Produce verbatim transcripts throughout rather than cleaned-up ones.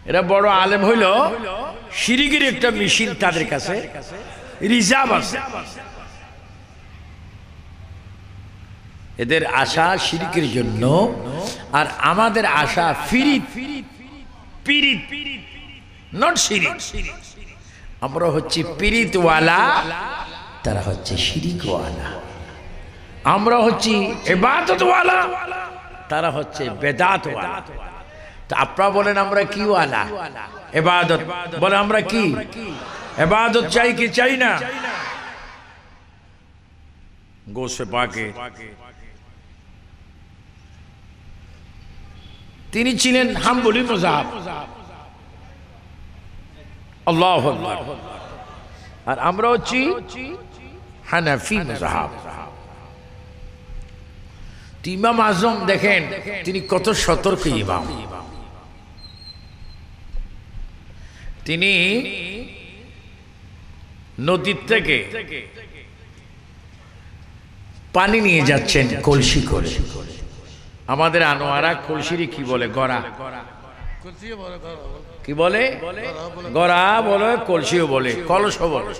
এরা বড় আলেম হইল শিরিকের একটা মেশিন তাদের কাছে রিজার্ভ আছে। এদের আশা শিরিকের জন্য, আর আমাদের আশা ফিরিত পিরিত, নট শিরিক। আমরা হচ্ছে পিরিতওয়ালা, তারা হচ্ছে শিরিকওয়ালা। আমরা হচ্ছি ইবাদতওয়ালা, তারা হচ্ছে বেদাতওয়ালা। তো আপনারা বলেন আমরা কি ওয়ালা? ইবাদত। বলে আমরা কি ইবাদত চাই কি চাই না? গোশে পাকে তিনি ছিলেন হাম্বলি মাযহাব, আল্লাহু আকবার। আর আমরা হচ্ছি হানাফি মাযহাব। ইমাম আজম দেখেন তিনি কত সতর্ক ইমাম। তিনি নদীর থেকে পানি নিয়ে যাচ্ছেন কলসি করে। আমাদের আনোয়ারা কলসিরি কি বলে? গড়া। কি বলে? গড়া বলে, কলসিও বলে, কলসও বলে।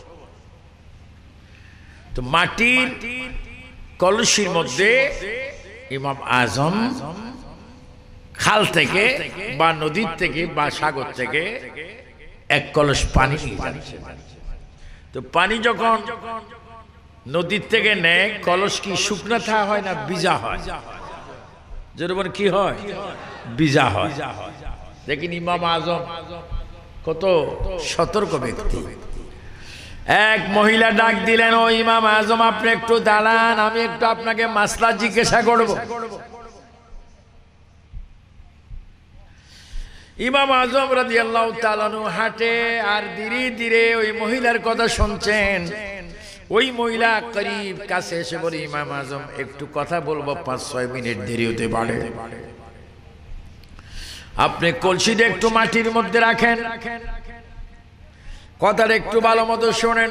তো মাটির কলসির মধ্যে ইমাম আজম খাল থেকে বা নদীর থেকে বা সাগর থেকে এক কলস পানি নিয়ে যাচ্ছে। তো পানি যখন নদীর থেকে নেয়, কলস কি শুকনা থাকা হয় না ভিজা হয়? যেরকম কি হয়? ভিজা হয়। দেখেন ইমাম আজম কত সতর্ক ব্যক্তি। এক মহিলা ডাক দিলেন, ও ইমাম আজম আপনি একটু দাঁড়ান, আমি একটু আপনাকে মাসলা জিজ্ঞাসা করব। ইমাম আজম রাদিয়াল্লাহু তাআলা আনহু হাঁটে আর ধীরে ধীরে ওই মহিলার কথা শুনছেন। ওই মহিলা করিব কাছে এসে বলে, ইমাম আজম একটু কথা বলবো, পাঁচ ছয় মিনিট দেরি হতে পারে, আপনি কলসিটা একটু মাটির মধ্যে রাখেন, কথাটা একটু ভালো মতো শোনেন।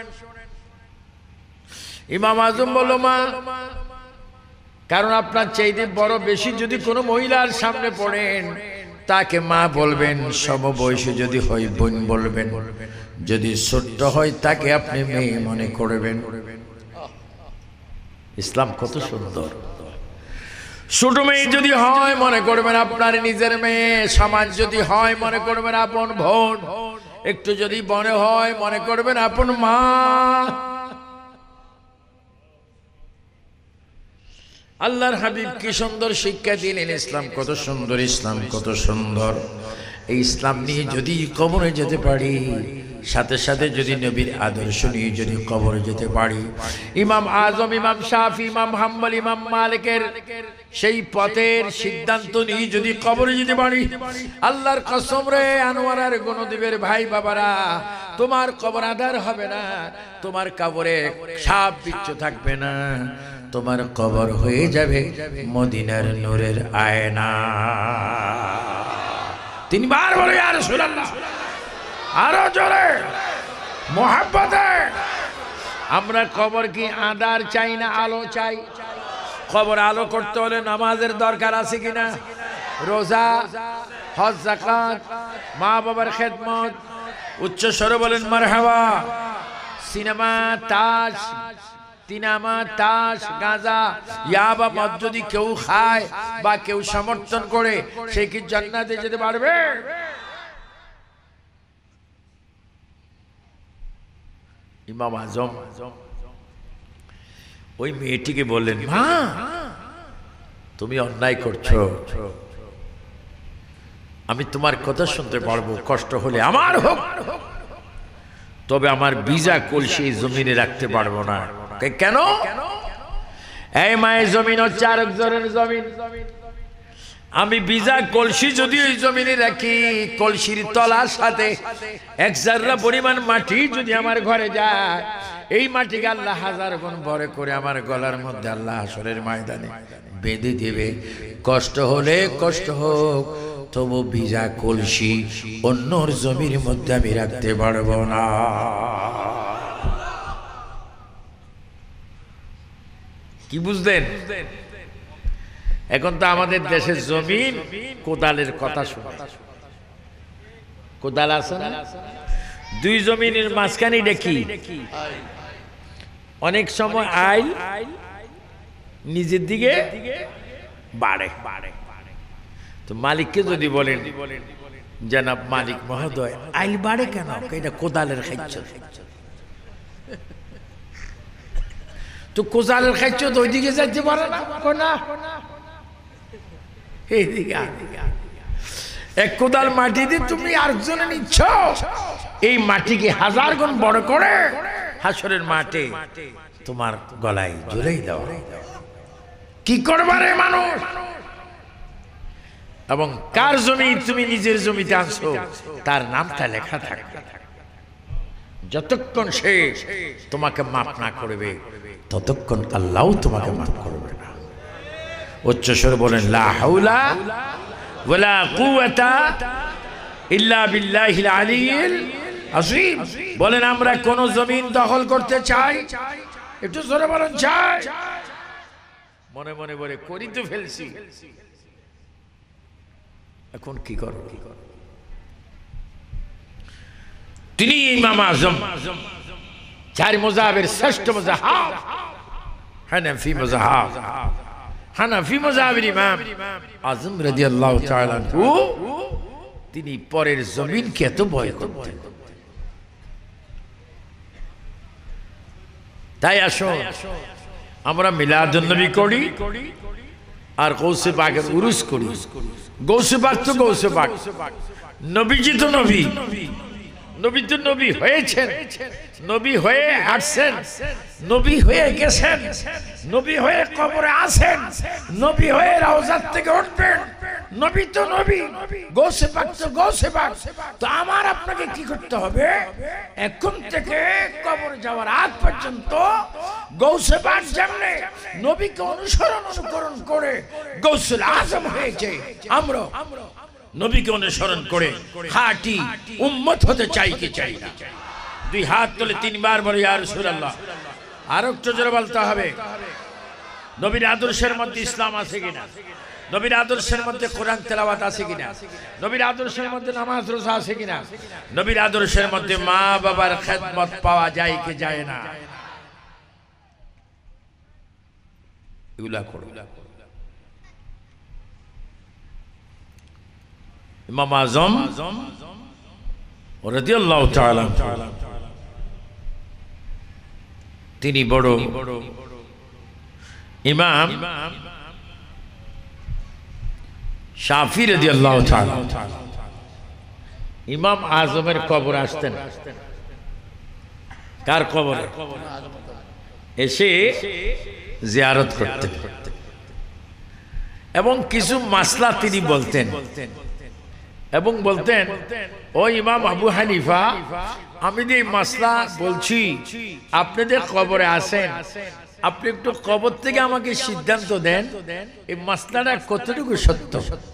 ইমাম আজম বলল, মা, কারণ আপনার চাইতে বড় বেশি যদি কোনো মহিলার সামনে পড়েন তাকে মা বলবেন, সমবয়সী যদি হয় বোন বলবেন, যদি ছোট্ট হয় তাকে আপনি মেয়ে মনে করবেন। ইসলাম কত সুন্দর। ছোট মেয়ে যদি হয় মনে করবেন আপনার নিজের মেয়ে, সমাজ যদি হয় মনে করবেন আপন বোন, একটু যদি বনে হয় মনে করবেন আপন মা। আল্লাহর হাবিব কি সুন্দর শিক্ষা দিলেন। ইসলাম কত সুন্দর, ইসলাম কত সুন্দর। এই ইসলাম নিয়ে যদি কবরে যেতে পারি, সাথে সাথে যদি নবীর আদর্শ নিয়ে যদি কবরে যেতে পারি, ইমাম আজম, ইমাম শাফি, ইমাম হাম্বল, ইমাম মালিকের সেই পথের সিদ্ধান্ত নিয়ে যদি কবরে যেতে পারি, আল্লাহর কসম রে আনোয়ারার গণদ্বীপের ভাই বাবারা, তোমার কবর আধার হবে না, তোমার কবরে সাপ বিচ্ছু থাকবে না, তোমার কবর হয়ে যাবে মদিনার নূরের আয়না। তিনবার বলে ইয়া রাসূলুল্লাহ, আরো জোরে মোহাব্বতে। আমরা কবর কি আধার চাই না আলো চাই? কবর আলো করতে হলে নামাজের দরকার আছে কিনা? রোজা, হজ, যাকাত, মা বাবার খেদমত। উচ্চ স্বরে বলেন মারহাবা। সিনেমা, তাস, তিনামা, তাস, গাঁজা, ইয়াবা মদ যদি কেউ খায় বা কেউ সমর্থন করে, সে কি জান্নাতে যেতে পারবে? ইমাম আজম ওই মেয়েটিকে বললেন, মা, তুমি অন্যায় করছো, আমি তোমার কথা শুনতে পারবো, কষ্ট হলে আমার হোক, তবে আমার ভিজা কলসি জমিনে রাখতে পারবো না। কেন? এই মায়ের জমিন হচ্ছে আরেকজনের জমিন। আমি ভিজা কলসি যদি ওই জমিনে রাখি, কলসির তলার সাথে এক জাররা পরিমাণ মাটি যদি আমার ঘরে যায়, এই মাটিকে আল্লাহ হাজার গুণ ভরে করে আমার গলার মধ্যে আল্লাহ হাসরের ময়দানে বেঁধে দেবে। কষ্ট হলে কষ্ট হোক, তবু ভিজা কলসি অন্যর জমির মধ্যে আমি রাখতে পারবো না। কি বুঝলেন? এখন তো আমাদের দেশের জমিন কোদালের কথা শুনে, কোদাল আছে না? দুই জমিনের মাঝখানে দেখি অনেক সময় আইল নিজের দিকে বাড়ে। তো মালিককে যদি বলেন, জনাব মালিক মহোদয়, আইল বাড়ে কেন? এটা কোদালের খাইছ। তো কোদালের খাইছ তো ওইদিকে যাইতে পারে না, না এইদিকে। এক কোদাল মাটি দিয়ে তুমি আরেকজনে নিচ্ছ, এই মাটিকে হাজার গুণ বড় করে হাসরের মাঠে তোমার গলায় ঝুলেই দাও। কি করবারে মানুষ? এবং কার জমি তুমি নিজের জমিতে আনছো তার নামটা লেখা থাকবে। যতক্ষণ সে তোমাকে মাফ না করবে ততক্ষণ আল্লাহ তোমাকে মাফ করবে না। উচ্চস্বরে বলেন লা হাওলা ওয়ালা কুওয়াতা ইল্লা বিল্লাহিল আলিয়্যিল আযীম। বলেন আমরা কোন জমিন দখল করতে চাই? একটু জোরে বলেন চাই। মনে মনে বলে করি তো ফেলছি, এখন কি করো? তিনি ইমাম আজম, চার মাযহাবের শ্রেষ্ঠ মাযহাব হানাফি মাযহাব, হানাফি মাযহাবের ইমাম আজম রাদিয়াল্লাহু তাআলা আনহু, তিনি পরের জমিনকে এত ভয় করতেন। তাই আসো আমরা মিলাদুন নবী করি আর গৌসে পাকের উরুস করি। গৌসে পাক তো গৌসে পাক, নবীজি তো নবী, নবী তো নবী হয়েছেন, নবী হয়ে আসছেন, নবী হয়ে গেছেন, নবী হয়ে কবরে আছেন, নবী হয়ে রওজা থেকে উঠবেন। নবী তো নবী, গৌসে পাক তো গৌসে পাক। তো আমার আপনাকে কি করতে হবে? এখন থেকে কবরে যাওয়ার আগ পর্যন্ত গৌসে পাক যেমনে নবীকে অনুসরণ অনুকরণ করে গৌসুল আজম হয়েছে, আমরা নবীকে অনুসরণ করে খাঁটি উম্মত হতে চাই কি চাই না? দুই হাত তুলে তিনবার বলে ইয়া রাসূলুল্লাহ। আর একটু জোরে বলতে হবে, নবীর আদর্শের মধ্যে ইসলাম আছে কিনা? নবীর আদর্শের মধ্যে কোরআন তেলাওয়াত আছে কিনা? নবীর আদর্শের মধ্যে নামাজ রোজা আছে কিনা? নবীর আদর্শের মধ্যে মা বাবার খেদমত পাওয়া যায় কি যায় না? এগুলা করো। ইমাম আজম রাদিয়াল্লাহু তাআলা তিনি বড় ইমাম শাফি রাদিয়াল্লাহু তাআলা ইমাম আজমের কবর আসতেন। কার কবরে? এসে জিয়ারত করতেন এবং কিছু মাসলা তিনি বলতেন এবং বলতেন, ও ইমাম আবু হানিফা, আমি যে মাসলা বলছি আপনাদের কবরে আসেন, আপনি একটু কবর থেকে আমাকে সিদ্ধান্ত দেন এই মাসলাটা কতটুকু সত্য।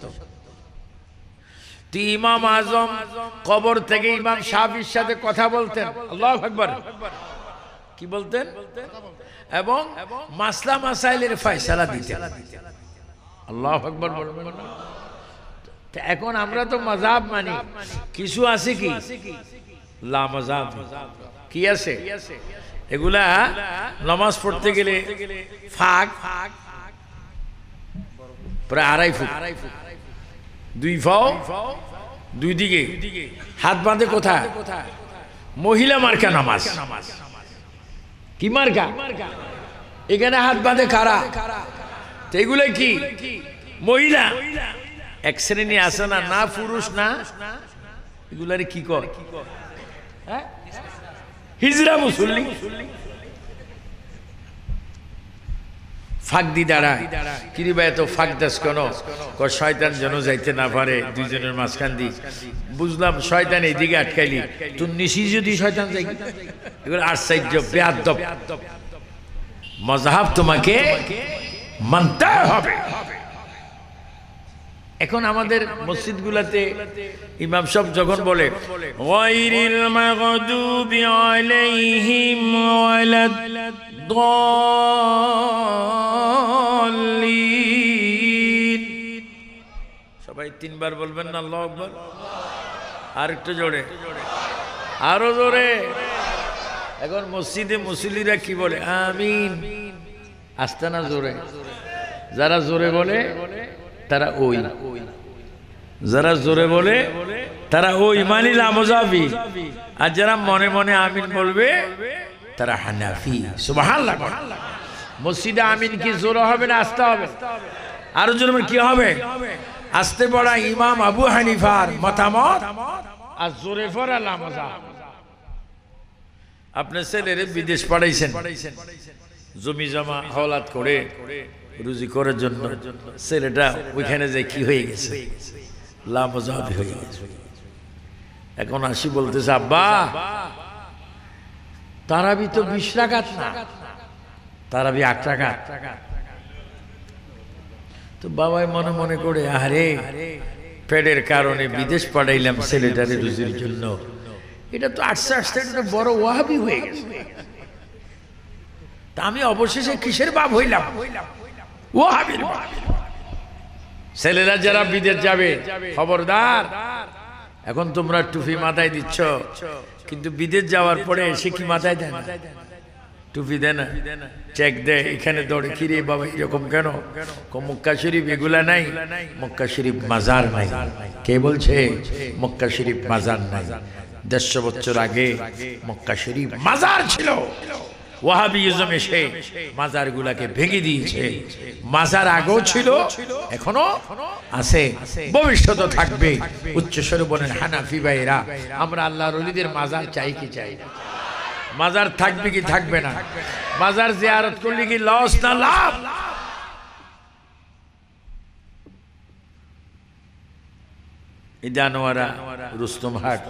তো ইমাম আজম কবর থেকে ইমাম শাফির সাথে কথা বলতেন। আল্লাহু আকবার। কি বলতেন? এবং মাসলা মাসাইলের ফয়সালা দিতেন। আল্লাহু আকবার বলবেন না? এখন আমরা তো মাযহাব মানি, কিছু আছে কি লা মাযহাব। কি আছে? এগুলা নামাজ পড়তে গেলে ফাঁক প্রায় আড়াই ফুট, দুই ফাও দুই দিকে হাত বাঁধে। কোথায়? মহিলা মার্কা নামাজ। কি মার্কা? এখানে হাত বাঁধে কারা? তো এগুলো কি মহিলা এক শ্রেণী আছে না, না পুরুষ না, এগুলারে কি কর? হিজরা মুসল্লি। ফাঁক দি দাঁড়া কিরি ভাই, এত ফাঁক দাস কেন? শয়তান যেন যাইতে না পারে দুইজনের মাঝখান দি। বুঝলাম শয়তান এইদিকে আটকাইলি, তুই নিশি যদি শয়তান যাই। এগুলো আশ্চর্য বেয়াদব। মাযহাব তোমাকে মানতে হবে। এখন আমাদের মসজিদগুলোতে ইমাম সাহেব যখন বলে গায়রিল মাগদুবি আলাইহিম ওয়ালাদ-দাল্লিন, সবাই তিনবার বলবেন না আল্লাহু আকবার। আর একটু জোরে, আরো জোরে। এখন মসজিদে মুসল্লিরা কি বলে? আমিন। আসতে না জোরে। যারা জোরে বলে তারা ওই, যারা জোরে বলে তারা ওই মানিলা মুজাফি, আর যারা মনে মনে আমিন বলবে তারা হানাফি। সুবহানাল্লাহ। মসজিদে আমিন কি জোরে হবে না আসতে হবে? আরো জোরে কি হবে? আসতে পড়া ইমাম আবু হানিফার মতামত, আর জোরে পড়া লামজাব। আপনার ছেলেরে বিদেশ পাঠাইছেন জমি জমা হাওলাত করে রুজি করার জন্য, ছেলেটা ওইখানে যে কি হয়ে গেছে? লামজাবি হয়ে গেছে। এখন আসি বলতেছে, আব্বা তারাবি তো বিশ রাকাত না, তারাবি আট রাকাত। তো বাবাই মনে মনে করে, আরে পেটের কারণে বিদেশ পাঠাইলাম ছেলেটারে রুজির জন্য, এটা তো আস্তে আস্তে একটা বড় ওয়াহাবি হয়ে গেছে। তা আমি অবশেষে কিসের বাপ হইলাম? ওয়াহাবির বাপ। ছেলেরা যারা বিদেশ যাবে খবরদার, এখন তোমরা টুপি মাথায় দিচ্ছ, কিন্তু বিদেশ যাওয়ার পরে সে কি মাথায় দেয় না? টুপি দেয় না, চেক দেয়। এখানে দৌড়ে কিরে বাবা এরকম কেন? মক্কা শরীফ এগুলা নাই, মক্কা শরীফ মাজার নাই। কে বলছে মক্কা শরীফ মাজার নাই? দেড়শো বছর আগে মক্কা শরীফ মাজার ছিল। ওয়াহাবিজম এসে মাজার গুলাকে ভেঙে দিয়েছে। মাজার আগেও ছিল, এখনো আছে, ভবিষ্যতে থাকবে। উচ্চস্বরে বলেন হানাফি ভাইরা, আমরা আল্লাহর ওলিদের মাজার চাই কি চাই না? মাজার থাকবে কি থাকবে না? মাজার জিয়ারত করলে কি লস না লাভ? এই জানোয়ারা রুস্তম হাট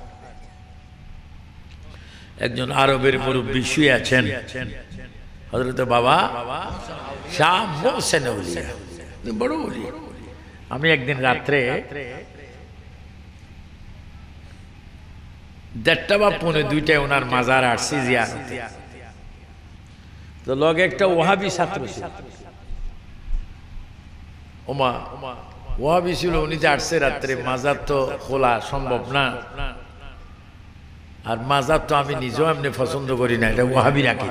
একজন আরবের মুরব্বী শুয়ে আছেন, হযরত বাবা শাহ মোহসেন আউলিয়া, বড় ওলি। আমি একদিন রাত্রে দেড়টা বা পৌনে দুইটায় ওনার মাজার আসছি জিয়ারতে। তো লগে একটা ওয়াহাবি ছাত্র ছিল, ওমা ওয়াহাবি ছিল। উনি যে আসছে রাত্রে, মাজার তো খোলা সম্ভব না, আর মাজার তো আমি নিজেও এমনি পছন্দ করি না, এটা ওয়াহাবি রাখি।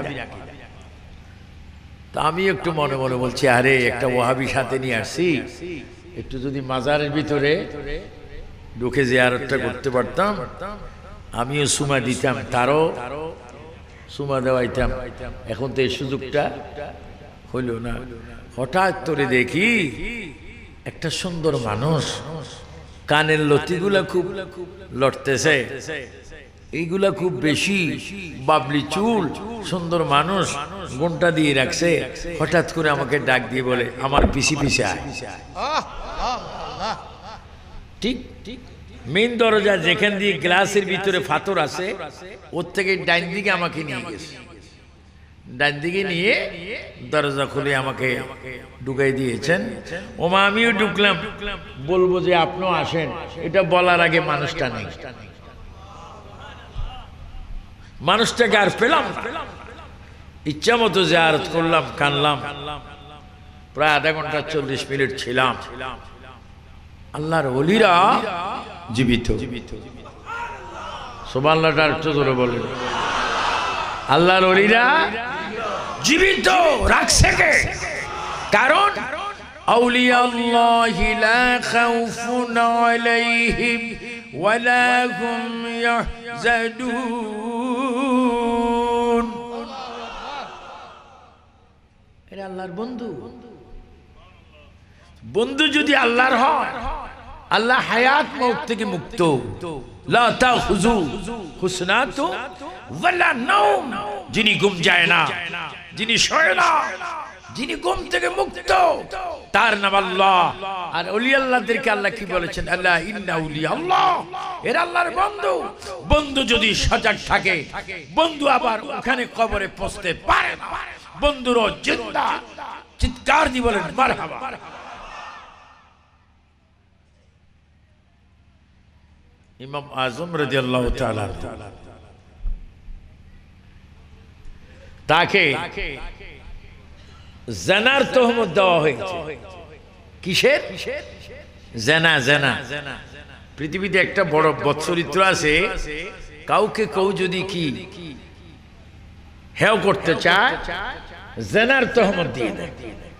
তা আমি একটু মনে মনে বলছি, আরে একটা ওয়াহাবি সাথে নিয়ে আসছি, একটু যদি মাজারের ভিতরে ঢুকে জিয়ারতটা করতে পারতাম, আমিও সুমা দিতাম, তারও সুমা দেওয়াইতাম। এখন তো এই সুযোগটা হইল না। হঠাৎ করে দেখি একটা সুন্দর মানুষ, কানের লতিগুলা খুব লড়তেছে, এইগুলা খুব বেশি, বাবলি চুল, সুন্দর মানুষ, ঘন্টা দিয়ে রাখছে। হঠাৎ করে আমাকে ডাক দিয়ে বলে, আমার পিছি পিছে আয়। ঠিক ঠিক মেইন দরজা যেখান দিয়ে গ্লাসের ভিতরে ফাতর আছে, ওর থেকে ডাইন দিকে আমাকে নিয়ে গেছে। ডাইন দিকে নিয়ে দরজা খুলে আমাকে ঢুকাই দিয়েছেন। ওমা আমিও ঢুকলাম, বলবো যে আপনিও আসেন, এটা বলার আগে মানুষটা নেই। মানুষটাকে আর পেলাম না। ইচ্ছা মতো জিয়ারত করলাম, কানলাম, প্রায় আধা ঘন্টা চল্লিশ মিনিট ছিলাম। আল্লাহর ওলিরা জীবিত। সুবহানাল্লাহ, একটু জোরে বলেন। আল্লাহর ওলিরা জীবিত রাখছে কে? কারণ আউলিয়াল্লাহি লা খাউফুন আলাইহিম ওয়ালা হুম ইয়াহজানুন। এরা আল্লাহর বন্ধু। বন্ধু যদি আল্লাহর হয়, আল্লাহ হায়াত মউত থেকে মুক্ত। লা তাখুযু হুসনাতু ওয়ালা নাওম, যিনি ঘুম যায় না, যিনি শোয় না, যিনি ঘুম থেকে মুক্ত, তার নাম আল্লাহ। আর ওলি আল্লাহদেরকে আল্লাহ কি বলেছেন? আল্লাহ ইন্না উলি আল্লাহ, এরা আল্লাহর বন্ধু। বন্ধু যদি সজাগ থাকে, বন্ধু আবার ওখানে কবরে পৌঁছতে পারে না। বন্ধুরও জিন্দা, চিৎকার দিয়ে বলেন মারহাবা। ইমাম আজম রাদিয়াল্লাহু তাআলা তাকে জানার তহমত দেওয়া হয়েছে। কিসের? জানা জানা পৃথিবীতে একটা বড় বৎসরিত্র আছে, কাউকে কেউ যদি কি হেয় করতে চায় জেনার তহমত দিয়ে দেয়।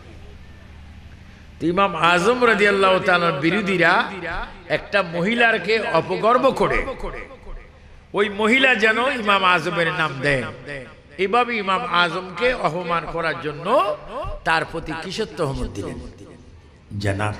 ইমাম আজম রাদিয়াল্লাহু তাআলার বিরোধীরা একটা মহিলাকে অপগর্ব করে ওই মহিলা যেন ইমাম আজমের নাম দেয়, এভাবে ইমাম আজমকে অপমান করার জন্য তার প্রতি কিসের তহমত দিলেন? জানার।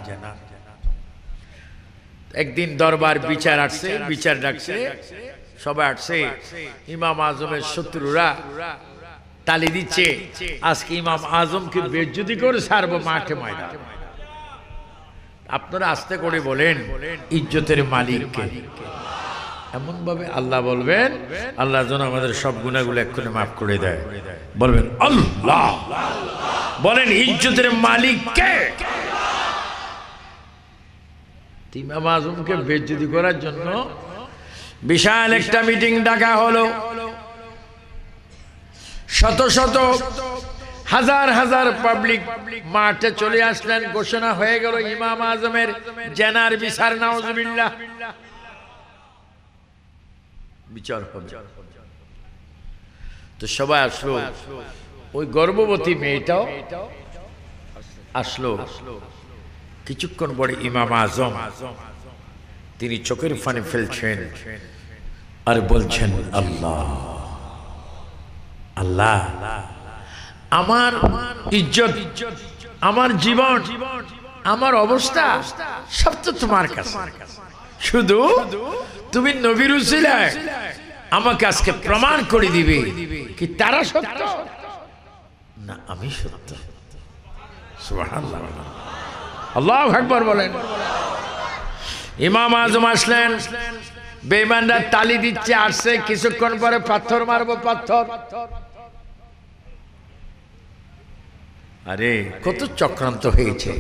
একদিন দরবার বিচার আসছে, বিচার ডাকছে, সবাই আসছে। ইমাম আজমের শত্রুরা তালি দিচ্ছে, আজকে ইমাম আজমকে বেইজ্জতি করে ছাড়বো মাঠে ময়দানে। আপনারা আস্তে করে বলেন ইজ্জতের মালিক কে? এমন ভাবে আল্লাহ বলবেন, আল্লাহ যেন আমাদের সব গুনাহগুলো এক্ষুনি মাফ করে দেয়। বলবেন আল্লাহ, বলেন ইজ্জতের মালিক কে? ইমাম আজমকে বেইজ্জতি করার জন্য বিশাল একটা মিটিং ডাকা হলো। শত শত হাজার হাজার পাবলিক মাঠে চলে আসলেন। ঘোষণা হয়ে গেল ইমাম আজমের জেনার বিচার, নাউজুবিল্লাহ, বিচার হবে। তো সবাই আসলো, ওই গর্ভবতী মেয়েটাও আসলো। কিছুক্ষণ পরে ইমাম আজম তিনি চোখের পানি ফেলছেন আর বলছেন আল্লাহ আল্লাহ, আমার ইজ্জত, আমার জীবন, আমার অবস্থা সব তো তোমার কাছে। শুধু তুমি নবীর উসিলায় আমাকে আজকে প্রমাণ করে দিবে কি তারা সত্য না আমি সত্য। সুবহানাল্লাহ, আল্লাহু আকবার বলেন। ইমাম আজম আসলেন, বেঈমানরা তালি দিচ্ছে, আসছে। কিছুক্ষণ পরে পাথর মারবো, পাথর। আরে কত চক্রান্ত হয়েছে।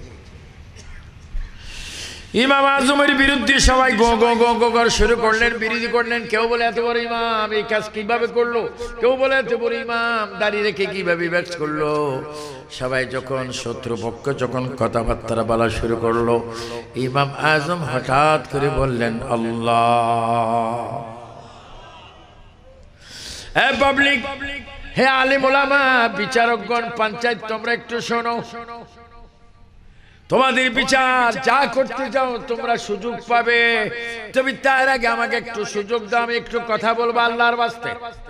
ইমাম আজমের বিরুদ্ধে সবাই গো গো গো গো করে শুরু করলেন, বিরোধী করলেন। কেউ বলে এত বড় ইমাম এই কাজ কিভাবে করলো, কেউ বলে এত বড় ইমাম দাঁড়িয়ে রেখে কিভাবে ব্যক্ত করলো। সবাই যখন শত্রুপক্ষ যখন কথাবার্তা বলা শুরু করলো, ইমাম আজম হঠাৎ করে বললেন আল্লাহ। হে পাবলিক, হে আলেম ওলামা, বিচারকগণ, পঞ্চায়েত, তোমরা একটু শোনো। তোমাদের বিচার যা করতে যাও তোমরা সুযোগ পাবে, তুমি তার আগে আমাকে একটু সুযোগ দাও, আমি একটু কথা বলবো আল্লাহর ওয়াস্তে।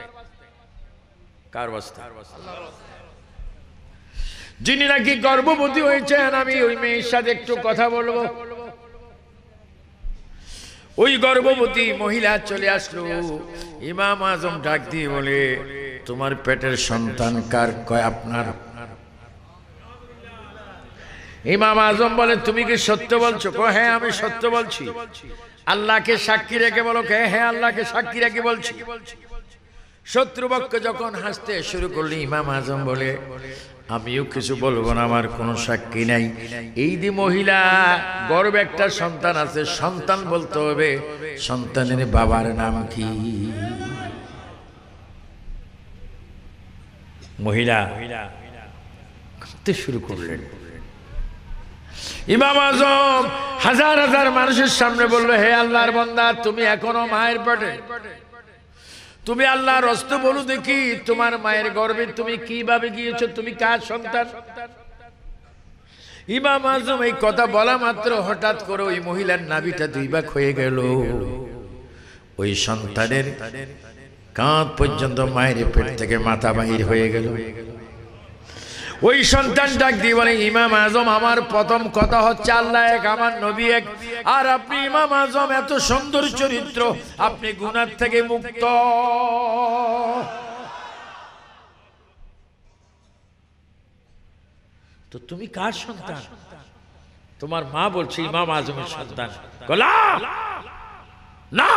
কার ওয়াস্তে? যিনি নাকি গর্ভবতী হয়েছেন, আমি ওই মেয়ের সাথে একটু কথা বলবো। ওই গর্ভবতী মহিলা চলে আসলো। ইমাম আজম ডাক দিয়ে বলে, তোমার পেটের সন্তান কার? কয় আপনার। ইমাম আজম বলে, তুমি কি সত্য বলছো? কয় হ্যাঁ আমি সত্য বলছি। আল্লাহকে সাক্ষী রেখে বলো। হ্যাঁ হ্যাঁ আল্লাহকে সাক্ষী রেখে বলছি। শত্রুপক্ষ যখন হাসতে শুরু করলো, ইমাম আজম বলে, আমিও কিছু বলবো না, আমার কোনো সাক্ষী নাই। এই যে মহিলা গর্ভে একটা সন্তান আছে, সন্তান বলতে হবে। সন্তানের বাবার নাম কি? মহিলা শুরু করলেন। ইমাম আজম হাজার হাজার মানুষের সামনে বললো, হে আল্লাহর বান্দা, তুমি এখনো মায়ের পেটে, তুমি আল্লাহর রাস্তে বলো দেখি, তোমার মায়ের গর্ভে তুমি কিভাবে গিয়েছো, তুমি কার সন্তান? ইমাম আজম এই কথা বলা মাত্র হঠাৎ করে ওই মহিলার নাভিটা দুই ভাগ হয়ে গেল। ওই সন্তানের কাঁধ পর্যন্ত মায়ের পেট থেকে মাথা বাহির হয়ে গেল। ওই সন্তান ডাক দিয়ে বলে, ইমাম আজম, আমার প্রথম কথা হচ্ছে আল্লাহ এক, আমার নবী এক, আর আপনি ইমাম আজম এত সুন্দর চরিত্র, আপনি গুনাহ থেকে মুক্ত। তো তুমি কার সন্তান? তোমার মা বলছে ইমাম আজমের সন্তান। না না,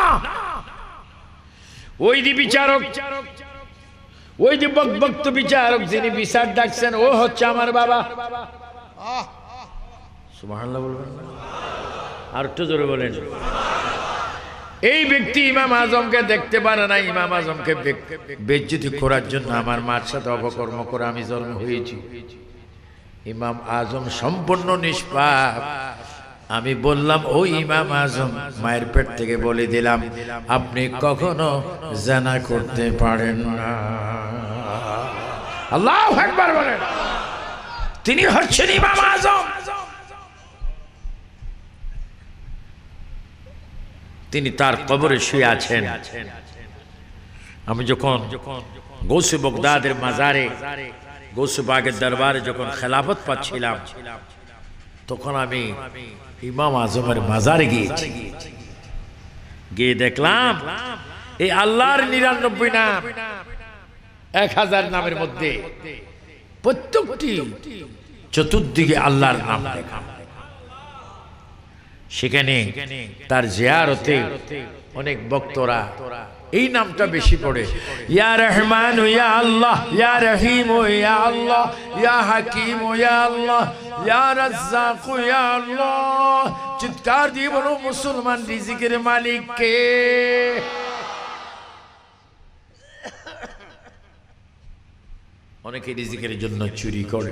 ওই যে বিচারক, ওই যে বক্তব্য বিচারক যিনি বিচার ডাকছেন, ও হচ্ছে আমার বাবা। সুবহানাল্লাহ বলবেন, আর একটু জোরে বলেন। এই ব্যক্তি ইমাম আজমকে দেখতে পারে না, ইমাম আজমকে বেইজ্জতি করার জন্য আমার মার সাথে অপকর্ম করে আমি জন্ম হয়েছি। ইমাম আজম সম্পূর্ণ নিষ্পাপ, আমি বললাম ও ইমাম আজম, মায়ের পেট থেকে বলে দিলাম আপনি কখনো জানা করতে পারেন না। আল্লাহু আকবার বলেন। তিনি হচ্ছেন ইমাম আজম। তিনি তার কবরে শুয়ে আছেন। আমি যখন গৌসে বগদাদের মাজারে, গৌসে বাগের দরবারে যখন খেলাফত পাচ্ছিলাম, তখন আমি ইমাম আজমের মাজারে গিয়েছি। গিয়ে দেখলাম এই আল্লাহর নিরানব্বই নাম, এক হাজার নামের মধ্যে প্রত্যেকটি চতুর্দিকে আল্লাহর নাম লেখা। সেখানে তার জিয়ারতে অনেক ভক্তরা এই নামটা বেশি পড়ে, ইয়া রহমান ইয়া আল্লাহ, ইয়া রহিম ইয়া আল্লাহ, ইয়া হাকিম ইয়া আল্লাহ, ইয়া রাজ্জাক ইয়া আল্লাহ। চিৎকার দিয়ে বলো মুসলমান, রিজিকের মালিক কে? অনেকে রিজিকের জন্য চুরি করে।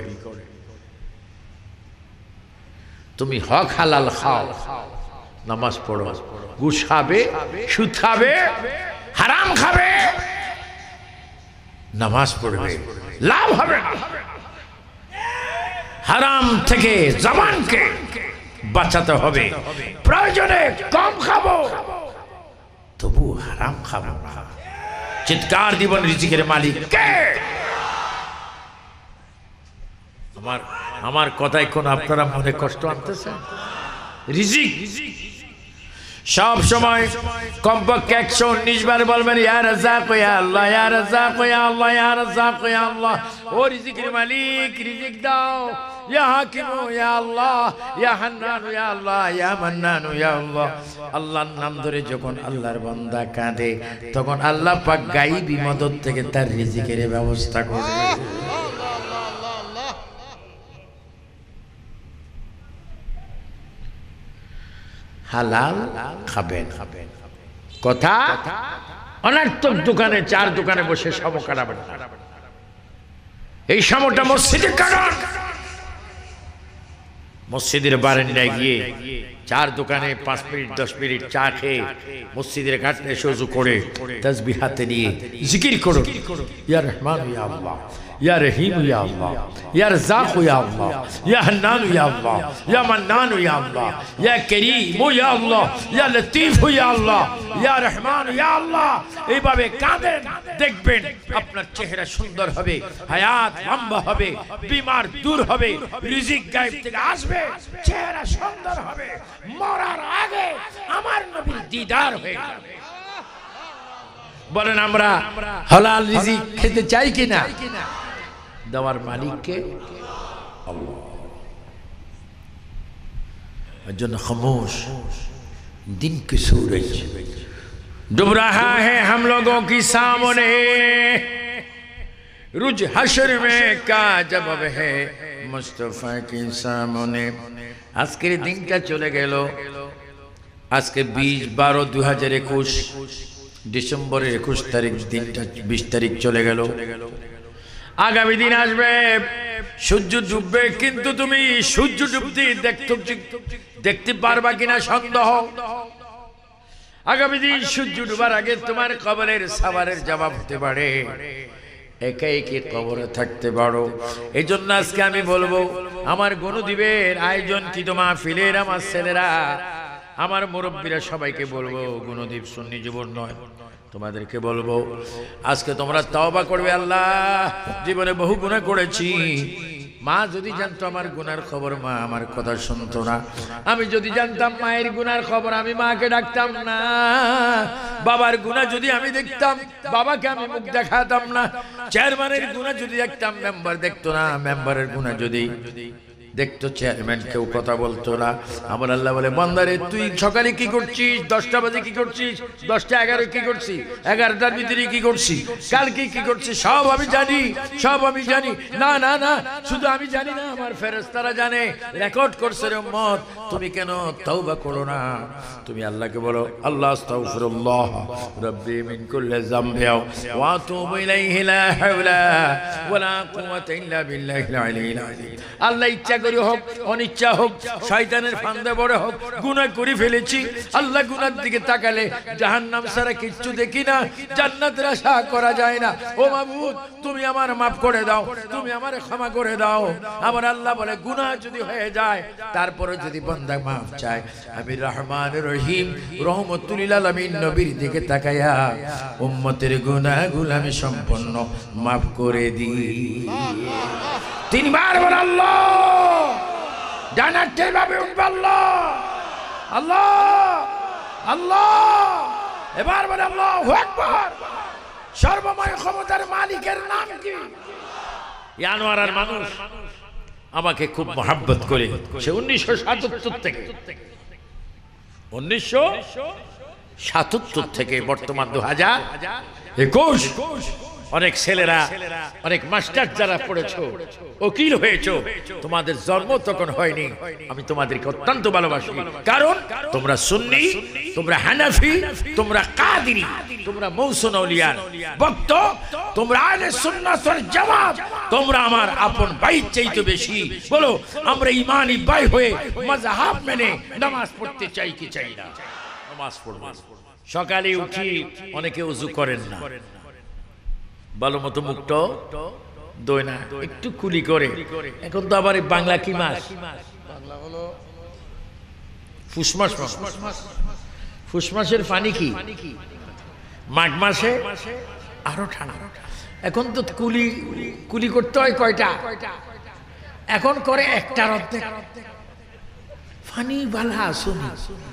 তুমি হক হালাল খাও, নামাজ পড়ো, ঘুষ খাবে, সুদ খাবে, হারাম খাবে, নামাজ পড়বে, লাভ হবে না। হারাম থেকে জবানকে বাঁচাতে হবে। প্রয়োজনে কম খাবো, তবু হারাম খাবো না। চিৎকার দিবেন রিজিকের মালিক কে? আমার আমার কথায় কোন আপনারা মনে কষ্ট আনতেছেন? রিজিক সব সময় কমপক্ষে একশো উনিশ বার বলবেন, ইয়া রাজ্জাক ইয়া আল্লাহ, ইয়া রাজ্জাক ইয়া আল্লাহ, ইয়া রাজ্জাক ইয়া আল্লাহ। ও রিজিকের মালিক, রিজিক দাও। ইয়া হাকিম ইয়া আল্লাহ, ইয়া হান্নান ইয়া আল্লাহ, ইয়া মান্নান ইয়া আল্লাহ। আল্লাহর নাম ধরে যখন আল্লাহর বান্দা কাঁদে, তখন আল্লাহ পাক গায়বী মদদ থেকে তার রিজিকের ব্যবস্থা করে। হালাল খাবেন। কথা অনার্থক দোকানে, চার দোকানে বসে সম কাটাবেন না। এই সমটা মসজিদে কাটান। মসজিদের বারান্দায় গিয়ে চার দোকানে পাঁচ মিনিট দশ মিনিট চা খেয়ে মসজিদের ঘাটে সুজু করে তাসবিহ হাতে নিয়ে জিকির করুন, ইয়া রহমান ইয়া আল্লাহ, ইয়া রহিম ইয়া আল্লাহ, ইয়া রাজ্জাক ইয়া আল্লাহ, ইয়া হান্নান ইয়া আল্লাহ, ইয়া মান্নান ইয়া আল্লাহ, ইয়া করিম ইয়া আল্লাহ, ইয়া লতিফ ইয়া আল্লাহ, ইয়া রহমান ইয়া আল্লাহ। এইভাবে কাঁদেন, দেখবেন আপনার চেহারা সুন্দর হবে, হায়াত লম্বা হবে, বিমার দূর হবে, রিজিক গায়েব থেকে আসবে, চেহারা সুন্দর হবে। মরার আগে আমার নবীর দিদার হয়ে যাবে। বলেন আমরা হালাল রিজিক খেতে চাই কিনা? দেওয়ার মালিককে আল্লাহ। এর জন্য খামোশ, दिन की सूरज डूब रहा है हम लोगों की सामने, रुज हशर में का जवाब है मुस्तफा के सामने। আজকের দিনটা চলে গেল। আজকে বিশ বারো দুই হাজার একুশ ডিসেম্বরের একুশ তারিখ দিনটা, বিশ তারিখ চলে গেল। আগামী দিন আসবে, সূর্য ডুববে, কিন্তু তুমি সূর্য ডুবতে দেখতে দেখতে পারবা কিনা সন্দেহ। আগামী দিন সূর্য ডুবার আগে তোমার কবরের সওয়ালের জবাব হতে পারে, একা একি কবরে থাকতে পারো। এই জন্য আজকে আমি বলবো, আমার গুণদ্বীপের আয়োজন কি তোমার ফিলের আমার ছেলেরা, আমার মুরব্বীরা সবাইকে বলবো, গুণদ্বীপ সুন্নি জীবন নয়, তোমাদেরকে বলবো আজকে তোমরা তওবা করবে। আল্লাহ, জীবনে বহু গুনাহ করেছি। মা যদি জানতো আমার গুনার খবর, মা আমার কথা শুনতো না। আমি যদি জানতাম মায়ের গুনার খবর, আমি মাকে ডাকতাম না। বাবার গুনাহ যদি আমি দেখতাম, বাবাকে আমি মুখ দেখাতাম না। চেয়ারম্যানের গুনাহ যদি দেখতাম, মেম্বার দেখতো না। মেম্বারের গুনাহ যদি দেখতো, চেয়ারম্যান কেউ কথা বলতো না। আমার আল্লাহ বলে, বান্দারে তুই সকালে কি করছিস, দশটা বাজে কি করছিস, দশটা এগারো কি করছিস, এগারোটার ভিতরে কি করছিস, কালকে কি করছিস, সব আমি জানি, সব আমি জানি। না না না, শুধু আমি জানি না, আমার ফেরেশতারা জানে, রেকর্ড করছে রে উম্মত। তুমি কেন তওবা করো না? তুমি আল্লাহকে বলো, আল্লাহ আস্তাগফিরুল্লাহ রাব্বি মিন কুল্লি যামবি ওয়া আতুবু ইলাইহি লা হাওলা ওয়া লা কুওয়াতা ইল্লা বিল্লাহিল আলিয়্যিল আযীম। আল্লাহ ইচ্ছা করি হোক, অনিচ্ছা হোক, শয়তানের ফান্দে পড়ে হোক, গুনাহ করে ফেলেছি। আল্লাহ গুনার দিকে তাকালে জাহান্নাম ছাড়া কিচ্ছু দেখি না, জান্নাতের আশা করা যায় না। ও মাবুদ, তুমি আমার মাফ করে দাও, তুমি আমারে ক্ষমা করে দাও। আমার আল্লাহ বলে গুনাহ যদি হয়ে যায়, তারপরে যদি বান্দা মাফ চায়, আমি রহমান রহিম রহমতুল লিল আলামিন নবীর দিকে তাকায়া উম্মতের গুনাহগুলো আমি সম্পূর্ণ মাফ করে দিই। তিনবার বল আল্লাহ, জান্নাতের ভাবে উঠবে আল্লাহ, আল্লাহ, আল্লাহ। এবার বল আল্লাহু আকবার। সর্বময় ক্ষমতার মালিকের নাম কি? ইয়ানোয়ারার মানুষ আমাকে খুব মহব্বত করে, সে উনিশশো সাতাত্তর থেকে উনিশশো সাতাত্তর থেকে বর্তমান দু হাজার একুশ অনেক ছেলেরা, অনেক মাস্টার যারা পড়েছো, উকিল হয়েছো, তোমাদের জন্ম তখন হয়নি। আমি তোমাদেরকে অত্যন্ত ভালোবাসি, কারণ তোমরা সুন্নি, তোমরা হানাফি, তোমরা কাদিরি, তোমরা মৌসুন আউলিয়ার ভক্ত, তোমরা আহলে সুন্নাত ওয়াল জামাত, তোমরা আমার আপন ভাই চাইতে বেশি। বলো, আমরা ইমানি ভাই হয়ে মাযহাব মেনে নামাজ পড়তে চাই কি চাই না? নামাজ পড়ব। সকালে উঠি অনেকে ওযু করেন না, ভালো মতো মুখটা দই না, একটু কুলি করে। এখন তো আবার বাংলা কি মাস? বাংলা হলো ফুস মাস। ফুস মাসের পানি কি? মাঘ মাসে আরো ঠান্ডা। এখন তো কুলি কুলি করতে হয় কয়টা? এখন করে একটার অর্ধেক। পানি বালা শুনি।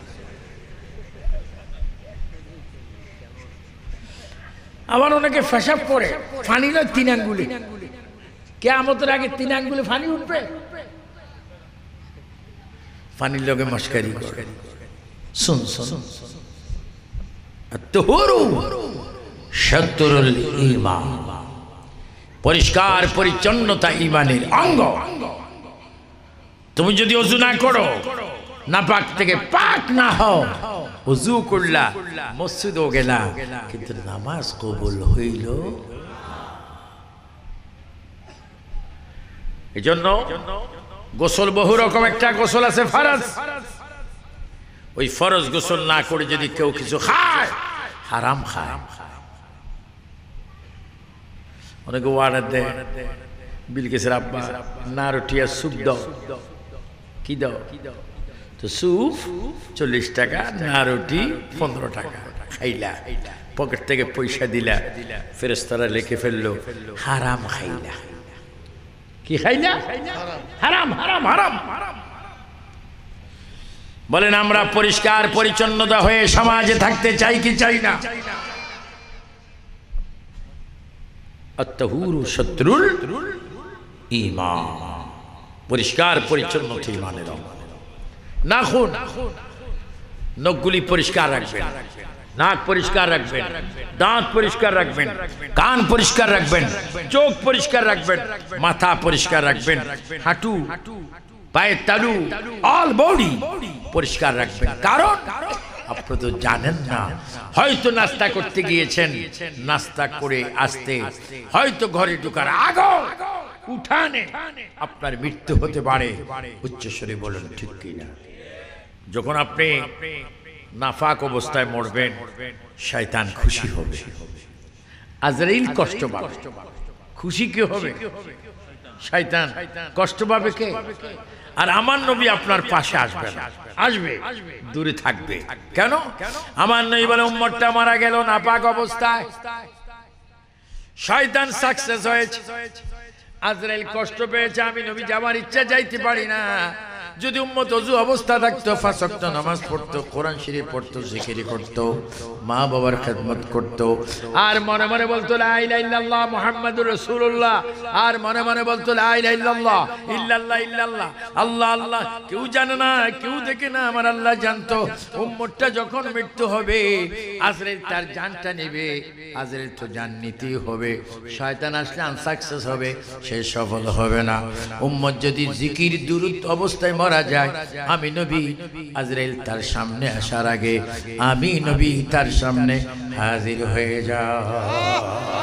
আবার অনেকে পেশাব করে, পানি নয় তিন আঙ্গুলে। কিয়ামতের আগে তিন আঙ্গুলে পানি উঠবে? পানির লগে মস্কারি করে। শুন শুন, আত-তুহুরু শাতরুল ঈমান, পরিষ্কার পরিচ্ছন্নতা ঈমানের অঙ্গ। তুমি যদি ওযু না করো, নাপাক থেকে পাক না হও, ওযু করলা, মসজিদেও গেলা, কিন্তু নামাজ কবুল হইল। এজন্য গোসল বহু রকম, একটা গোসল আছে ফরজ। ওই ফরজ গোসল না করে যদি কেউ কিছু খায়, হারাম খায়। অনেকে অর্ডার দেয়, বিলকিসের আব্বা না রুটি আর স্যুপ দাও। কি দাও? তো স্যুপ চল্লিশ টাকা, না রুটি পনেরো টাকা। খাইলা, পকেট থেকে পয়সা দিলা, ফেরেশতারা লিখে ফেললো হারাম খাইলা। কি খাইলা? হারাম, হারাম, হারাম। বলেন, আমরা পরিষ্কার পরিচ্ছন্নতা হয়ে সমাজে থাকতে চাই কি চাই না? আত-তাহুরু শাতরুল ঈমান, পরিষ্কার পরিচ্ছন্নতা ঈমানের অঙ্গ। নাখুন, নখগুলি পরিষ্কার রাখবেন, নাক পরিষ্কার রাখবেন, দাঁত পরিষ্কার রাখবেন, কান পরিষ্কার রাখবেন, চোখ পরিষ্কার রাখবেন, মাথা পরিষ্কার রাখবেন, হাঁটু, পায়ের তালু, অল বডি পরিষ্কার রাখবেন। কারণ আপনি তো জানেন না, হয়তো নাস্তা করতে গিয়েছেন, নাস্তা করে আসতে হয়তো ঘরে ঢোকার আগে উঠানে আপনার মৃত্যু হতে পারে। উচ্চস্বরে বলেন ঠিক কিনা? যখন আপনি নাফাক অবস্থায় মরবেন, শয়তান খুশি হবে, আজরাইল কষ্ট পাবে। খুশি কি হবে? শয়তান। কষ্ট পাবে কে? আর আমার নবী আপনার পাশে আসবে না, আসবে দূরে থাকবে। কেন? আমার নবী বলে, উম্মতটা মারা গেল নাপাক অবস্থায়, শয়তান সাকসেস হয়েছে, আজরাইল কষ্ট পেয়েছে, আমি নবী যাবার ইচ্ছা যাইতে পারি না। যদি উম্মত ওযু অবস্থা থাকতো, পাঁচ ওয়াক্ত নামাজ পড়তো, কোরআন শরীফ পড়তো, জিকির করতো, মা বাবার খেদমত করতো, আর মনে মনে বলতো লা ইলাহা ইল্লাল্লাহ মুহাম্মাদুর রাসূলুল্লাহ, আর মনে মনে বলতো লা ইলাহা ইল্লাল্লাহ, ইল্লাল্লাহ ইল্লাল্লাহ, আল্লাহ আল্লাহ। কেউ জানে না, কেউ দেখে না, আমার আল্লাহ জানতো। উম্মতটা যখন মৃত্যু হবে, আজরাইল তার জানটা নেবে। আজরাইল তো জান নিতেই হবে। শয়তান আসলে আনসাকসেস হবে, সে সফল হবে না। উম্মত যদি জিকির দুরূদ অবস্থায় মারা যায়, আমি নবী আজরাইল তার সামনে আসার আগে আমি নবী তার সামনে হাজির হয়ে যাও।